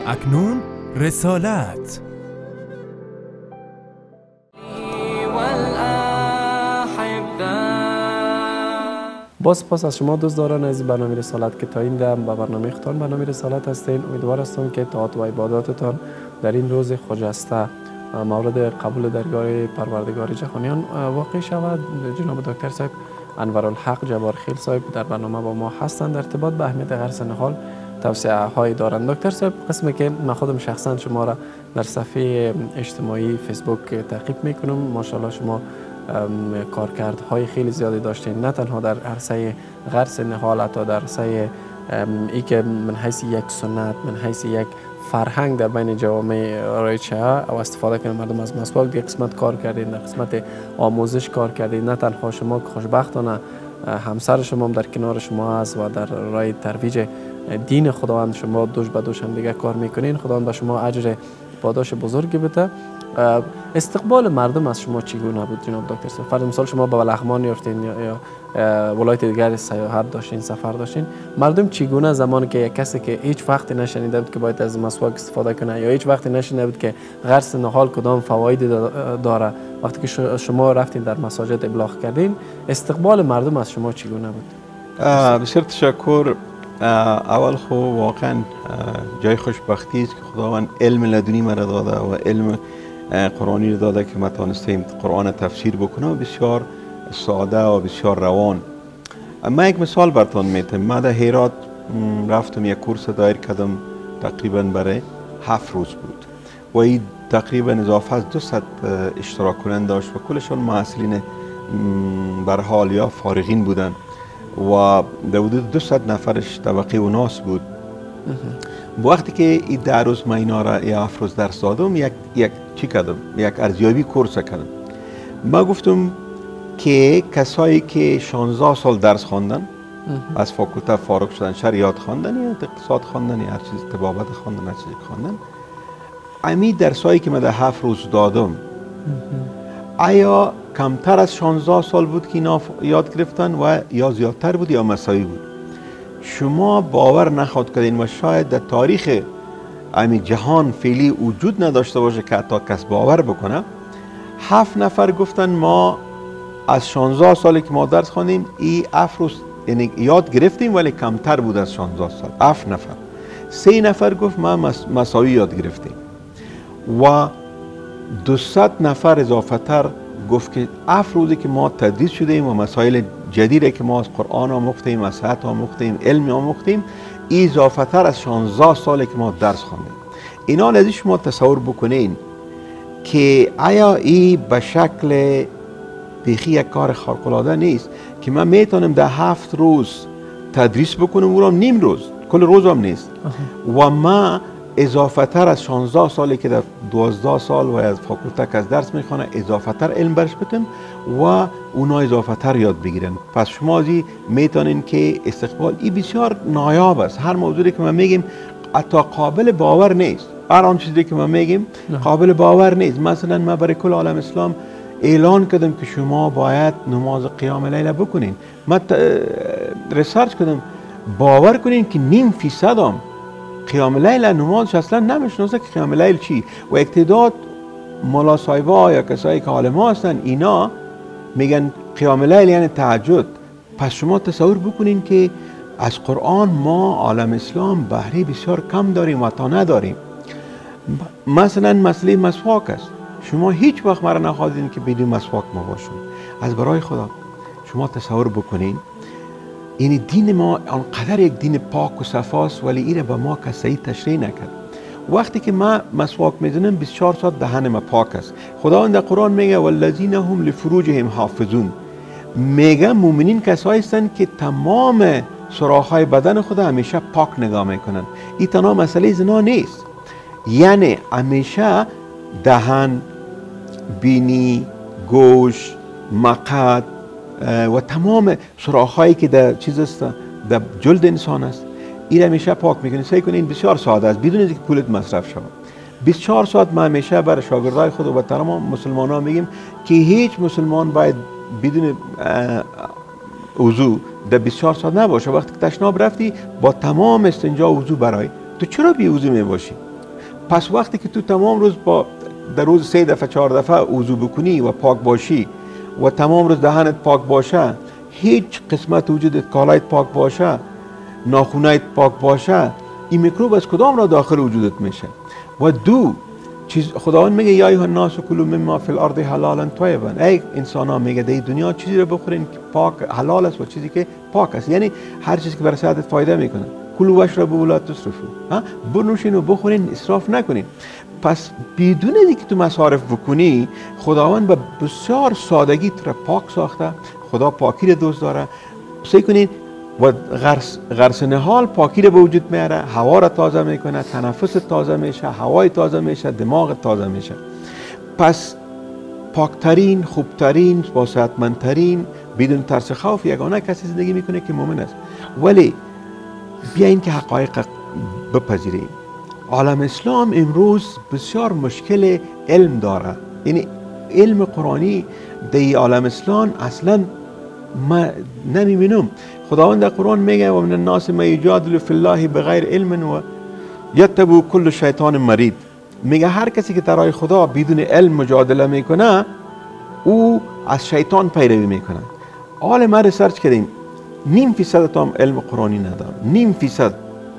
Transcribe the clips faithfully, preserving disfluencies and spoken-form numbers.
اکنون رسالت. با سپاس از شما دوستداران عزیز برنامه رسالت که تا این دم به برنامه ختان برنامه رسالت هستین. امیدوار هستم که طاعت و عباداتتان در این روز خجسته مورد قبول درگاه پروردگار جهانیان واقع شود. جناب دکتر صاحب انورالحق جبارخیل صاحب در برنامه با ما هستند. در ارتباط به اهمیت غرس نهال توصیه هایی دارند. دکتر صاحب، قسمی که من خودم شخصا شما را در صفحه اجتماعی فیسبوک تعقیب میکنم، ماشاءالله شما کارکردهای خیلی زیادی داشتین، نه تنها در عرصه غرس نهال، حتی در عرصه ای که من حیث یک سنت، من حیث یک فرهنگ در بین جوامع رایج و استفاده کنن مردم از مسواک در قسمت کار کردین، در قسمت آموزش کار کردین. نه تنها شما که خوشبختانه همسر شما هم در کنار شما است و در راه ترویج دین خداوند شما دوش به دوش هم دیگه کار میکنین. خداوند به شما اجر پاداش بزرگی بده. استقبال مردم از شما چگونه بود جناب دکتر صاحب؟ فرض مثال شما به لغمان رفتین یا ولایت دیگر سیاحت داشتین، سفر داشتین، مردم چگونه زمانی که یک کسی که هیچ وقتی نشنیده بود که باید از مسواک استفاده کنه یا هیچ وقتی نشنیده بود که غرس نهال کدام فواید داره، وقتی که شما رفتین در مساجد ابلاغ کردین، استقبال مردم از شما چگونه بود؟ بسیار تشکر. اول خو واقعا جای خوشبختی است که خداوند علم لدنی مرا داده و علم قرآنی رو داده که ما تانستیم قرآن تفسیر بکنم، بسیار ساده و بسیار روان. من یک مثال براتون میتم. من در هرات رفتم یک کورس دایر کردم، تقریبا برای هفت روز بود و این تقریبا اضافه از دویست اشتراک کننده داشت و کلشون محصلین بر حال یا فارغین بودن و در حدود دویست نفرش طبقه و ناس بود. وقتی که این در روز من اینا را یا هفت روز درس دادم، یک یک چی کردم؟ یک ارزیابی کورس کردم. ما گفتم که کسایی که شانزده سال درس خواندن، از فاکولته فارغ شدن، شریعت خواندن یا اقتصاد خواندن یا هر چیز، طبابت خواندن، هر چیزی خواندن، امی درسایی که من در هفت روز دادم آیا کمتر از شانزده سال بود که اینا یاد گرفتن و یا زیادتر بود یا مساوی بود؟ شما باور نخواهید کردین و شاید در تاریخ امی جهان فعلی وجود نداشته باشه که حتی کس باور بکنه. هفت نفر گفتن ما از شانزده سالی که ما درس خوانیم این هفت روز یعنی یاد گرفتیم ولی کمتر بود از شانزده سال. هفت نفر. سه نفر گفت ما مساوی یاد گرفتیم و دویست نفر اضافه تر گفت که هفت روزی که ما تدریس شدیم و مسائل جدیدی که ما از قرآن آموختیم، از صحت آموختیم، علم آموختیم، این اضافه تر از شانزده سالی که ما درس خواندیم. اینا لازم شما تصور بکنین که آیا این به شکل بیخی یک کار خارق العاده نیست که من میتونم در هفت روز تدریس بکنم، او را نیم روز، کل روز هم نیست و ما اضافه تر از شانزده سالی که در دوازده سال و از فاکولته که از درس میخوانه اضافه تر علم برش بتم و اونا اضافه تر یاد بگیرن. پس شما ازی میتونین که استقبال این بسیار نایاب است. هر موضوعی که ما میگیم حتی قابل باور نیست. هر آن چیزی که ما میگیم قابل باور نیست. مثلا ما برای کل عالم اسلام اعلان کردم که شما باید نماز قیام لیل بکنین. من ریسرچ کردم، باور کنین که نیم فیصد هم قیام لیل نمازش اصلا نمیشناسه که قیام لیل چی. و اقتداد مولا صاحبا یا کسایی که عالما هستن اینا میگن قیام لیل یعنی تهجد. پس شما تصور بکنین که از قرآن ما عالم اسلام بهره بسیار کم داریم و تا نداریم. مثلا مسئله مسواک است. شما هیچ وقت مرا نخواهید که بدون مسواک ما باشیم. از برای خدا شما تصور بکنین این دین ما آنقدر یک دین پاک و صفاست ولی این به ما کسی تشریح نکرد. وقتی که ما مسواک میزنم بیست و چهار ساعت دهن ما پاک است. خداوند در قرآن میگه والذین هم لفروجهم حافظون. میگه مؤمنین کسایی هستند که تمام سوراخ‌های بدن خود همیشه پاک نگاه میکنن. این تنها مسئله زنا نیست، یعنی همیشه دهن، بینی، گوش، مقعد و تمام سوراخ‌هایی که در چیز است در جلد انسان است این همیشه پاک میکنین. سعی کنین بسیار ساده است بدون اینکه پولت مصرف شود. بیست و چهار ساعت ما همیشه برای شاگردای خود و تمام مسلمانان میگیم که هیچ مسلمان باید بدون وضو در بیست و چهار ساعت نباشه. وقتی که تشناب رفتی با تمام استنجا وضو برای تو چرا بی وضو میباشی؟ پس وقتی که تو تمام روز با در روز سه دفعه چهار دفعه وضو بکنی و پاک باشی و تمام روز دهنت پاک باشه، هیچ قسمت وجودت کالایت پاک باشه، ناخونایت پاک باشه، این میکروب از کدام را داخل وجودت میشه؟ و دو چیز خداوند میگه یا ایها الناس کلوا مما فی الارض حلالا طیبا، ای انسان ها میگه در دنیا چیزی رو بخورین که پاک حلال است و چیزی که پاک است، یعنی هر چیزی که برای صحتت فایده میکنه. کلوا واشربوا ولا تسرفوا، ها بنوشین و بخورین، اسراف نکنین. پس بدون اینکه تو مصارف بکنی، خداوند به بسیار سادگی تو را پاک ساخته. خدا پاکی رو دوست داره. سعی کنین و غرس غرس نهال پاکی رو به وجود میاره، هوا را تازه میکنه، تنفس تازه میشه، هوای تازه میشه، دماغ تازه میشه. پس پاکترین، خوبترین، با صحتمندترین، بدون ترس خوف یگانه کسی زندگی میکنه که مؤمن است. ولی بیاین که حقایق بپذیریم. عالم اسلام امروز بسیار مشکل علم داره، یعنی علم قرآنی در عالم اسلام اصلا ما نمیبینم. خداوند در قرآن میگه و من الناس من یجادل فی الله بغیر علم و یتبع کل شیطان مرید. میگه هر کسی که درای خدا بدون علم مجادله میکنه او از شیطان پیروی میکنه. حال ما ریسرچ کردیم، نیم فیصد هم علم قرآنی نداره، نیم فیصد.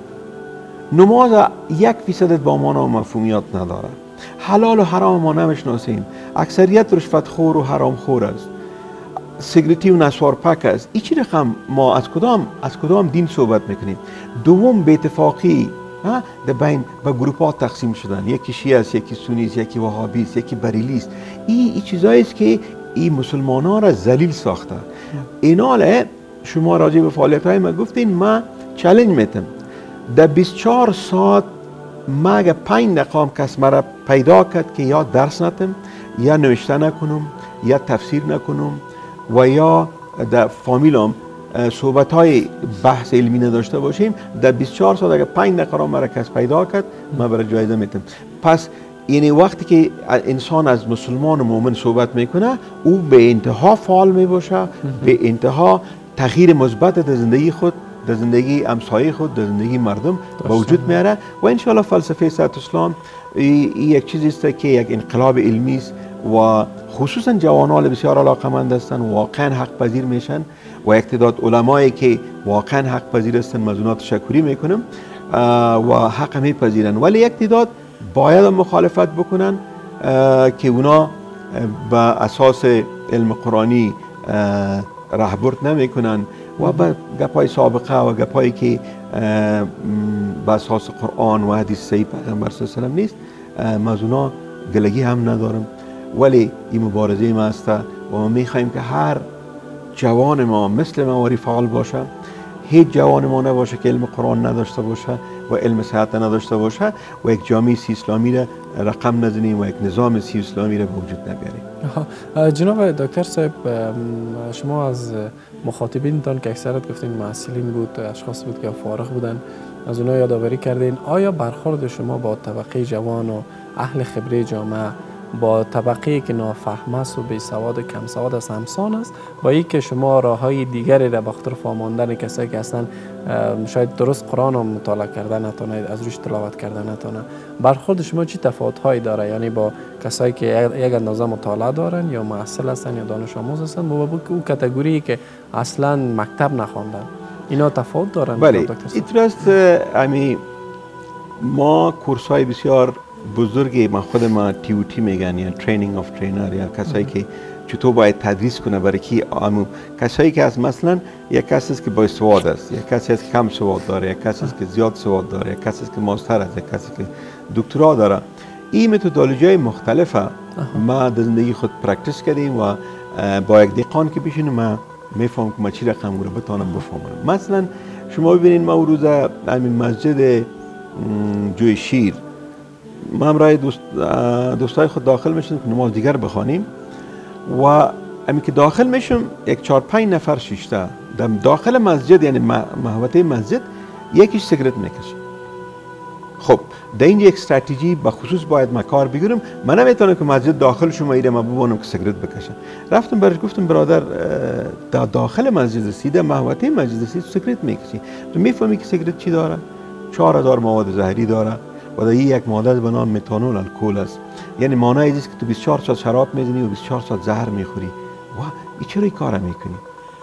نماز یک فیصد با مانا و مفهومیات نداره. حلال و حرام ما نمیشناسیم. اکثریت رشوت خور و حرام خور است. سیگریتی و نسوار پک است. این چی رقم ما از کدام از کدام دین صحبت میکنیم؟ دوم به اتفاقی در بین به گروپ ها تقسیم شدن، یکی شیعه است، یکی سنی است، یکی وهابی است، یکی بریلی است. این این چیزایی است که این مسلمانان را ذلیل ساخته. ایناله شما راجع به فعالیت های ما گفتین، ما چالش میتم در بیست و چهار ساعت ما اگه پنج دقیقه کس مرا پیدا کرد که یا درس نتم، یا نوشته نکنم، یا تفسیر نکنم و یا در فامیلم صحبت های بحث علمی نداشته باشیم، در بیست و چهار ساعت اگه پنج دقیقه را مرا کس پیدا کرد ما برای جایزه میتم. پس یعنی وقتی که انسان از مسلمان و مؤمن صحبت میکنه، او به انتها فعال میباشه، به انتها تغییر مثبت در زندگی خود، در زندگی امسایه خود، در زندگی مردم به وجود میاره. و انشاءالله فلسفه صحت اسلام یک چیزی است که یک انقلاب علمی است و خصوصا جوانان بسیار علاقمند هستند، واقعا حق پذیر میشن و یک تعداد علمایی که واقعا حق پذیر هستند مظنونات تشکری میکنم و حق میپذیرن، ولی یک تعداد باید مخالفت بکنن که اونا به اساس علم قرآنی راهبرد نمیکنن و به گپای سابقه و گپایی که به اساس قرآن و حدیث صحیح پیغمبر صلی الله علیه و آله نیست، مظنونا گلگی هم ندارم. ولی این مبارزه ما است و ما میخوایم که هر جوان ما مثل مواری فعال باشه. هیچ جوان ما نباشه که علم قرآن نداشته باشه و علم صحت نداشته باشه و یک جامعه سی اسلامی را رقم نزنیم و یک نظام سی اسلامی را به وجود نبیاریم. جناب دکتر صاحب، شما از مخاطبینتان که اکثرت گفتین محصلین بود، اشخاص بود که فارغ بودن، از اونها یادآوری کردین. آیا برخورد شما با طبقه جوان و اهل خبره جامعه با طبقه که نافهم است و بیسواد و کم سواد است همسان است، با این که شما راههای دیگری را به خاطر فهماندن کسایی که اصلا شاید درست قرآن رو مطالعه کرده نتونه، از روش تلاوت کرده نتونه، برخورد شما چی تفاوت‌هایی داره؟ یعنی با کسایی که یک اندازه مطالعه دارن یا محصل هستن یا دانش آموز هستن، با اون کاتگوری که اصلا مکتب نخواندن، اینا تفاوت دارن؟ بله، اینطورست امی ما کورس های بسیار بزرگی ما خود ما تی او تی میگن یا ترینینگ آف ترینر، یا کسایی که چطور باید تدریس کنه برای کی آمو کسایی که از مثلا یک کسی است که با سواد است، یک کسی است که کم سواد داره، یک کسی است که زیاد سواد داره، یک کسی است که ماستر است، یک کسی که دکترا داره. این متدولوژی مختلفه ما در زندگی خود پرکتیس کردیم و با یک دقیقان که بشینم ما میفهم که ما چی رقم رو بتونم بفهمم. مثلا شما ببینید ما روز همین مسجد جوی شیر ما همراه دوست دوستای خود داخل میشیم که نماز دیگر بخوانیم و همین که داخل میشم یک چهار پنج نفر شیشته در داخل مسجد، یعنی محوطه مسجد، یکیش سیگرت میکشه. خب در این یک استراتژی به خصوص باید ما کار بگیرم. من نمیتونم که مسجد داخل شما ایره ما ببونم که سیگرت بکشه. رفتم برش گفتم برادر دا داخل مسجد سیده محوطه مسجد سید سیگرت میکشی، تو میفهمی که سیگرت چی داره؟ چهار هزار مواد زهری داره و در یک ماده به نام متانول الکل است. یعنی معنای است که تو بیست و چهار ساعت شراب میزنی و بیست و چهار ساعت زهر میخوری. و این چرا این کار میکنی؟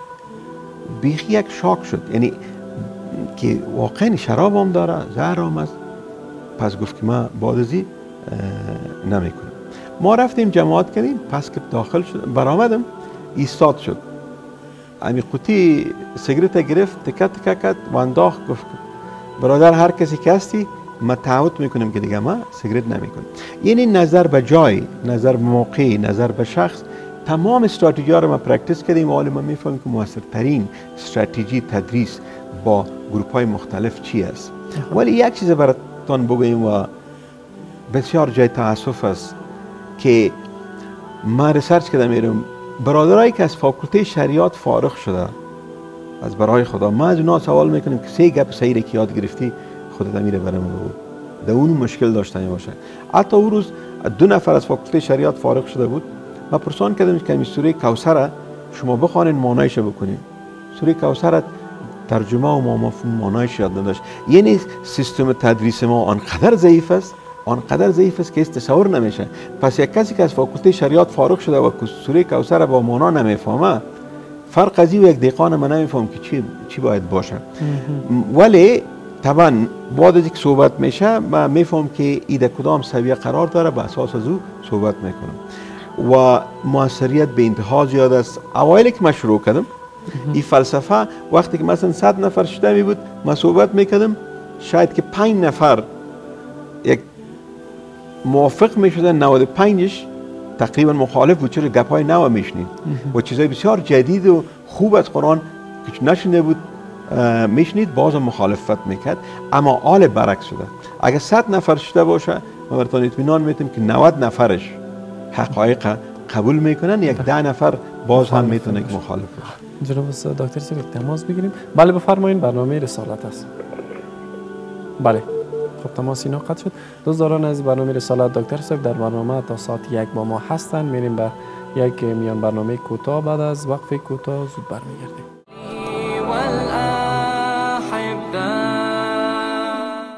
بیخی یک شاک شد، یعنی که واقعا شراب هم داره، زهر هم است. پس گفت که من بعد از این نمیکنم. ما رفتیم جماعت کردیم، پس که داخل شد برآمدم ایستاد شد، امی قوطی سیگرت گرفت، تکه تکه کرد و انداخت. گفت برادر هر کسی که هستی من تعهد میکنم که دیگه من سیگرت نمیکنم. یعنی نظر به جای، نظر به موقع، نظر به شخص، تمام استراتژی ها رو ما پرکتیس کردیم و حالا ما میفهمیم که موثرترین استراتژی تدریس با گروپ های مختلف چی است. ولی یک چیز براتون بگویم و بسیار جای تاسف است که من ریسرچ کردم، میرم برادرایی که از فاکولته شریعت فارغ شده از برای خدا، ما از اونا سوال میکنیم که سه گپ صحیح که یاد گرفتی خودت میره برام بگو، در اون مشکل داشتنی باشه. حتی اون روز دو نفر از فاکولته شریعت فارغ شده بود، ما پرسان کردم که این سوره کوثر شما بخوانید معنایش بکنید. سوره کوثر ترجمه و مفهوم معنایش یاد نداشت. یعنی سیستم تدریس ما آنقدر ضعیف است، آنقدر ضعیف است که تصور نمیشه. پس یک کسی که از فاکولته شریعت فارغ شده و سوره کوثر با معنا نمیفهمه، فرق از این و یک دقیقه من نمیفهم که چی چی باید باشه. ولی طبعا بعد از اینکه صحبت میشه من میفهم که ایده کدام سویه قرار داره، به اساس از او صحبت میکنم و موثریت به انتها زیاد است. اوایل که من شروع کردم این فلسفه، وقتی که مثلا صد نفر شده می بود من صحبت میکردم، شاید که پنج نفر یک موافق میشدن، نود و پنجش تقریبا مخالف بود، چرا گپای نو میشنید و چیزای بسیار جدید و خوب از قرآن که نشنیده بود میشنید، باز مخالفت میکرد. اما آل برعکس شده. اگر صد نفر شده باشه ما براتون اطمینان میتونیم که نود نفرش حقایق قبول میکنن، یک ده نفر باز هم میتونه که مخالف باشه. جناب دکتر صاحب تماس بگیریم. بله بفرمایید، برنامه رسالت است. بله خب تماس اینا قطع شد. دوستان از برنامه رسالت دکتر صاحب در برنامه تا ساعت یک با ما هستن. میریم به یک میان برنامه کوتاه، بعد از وقفه کوتاه زود برمیگردیم.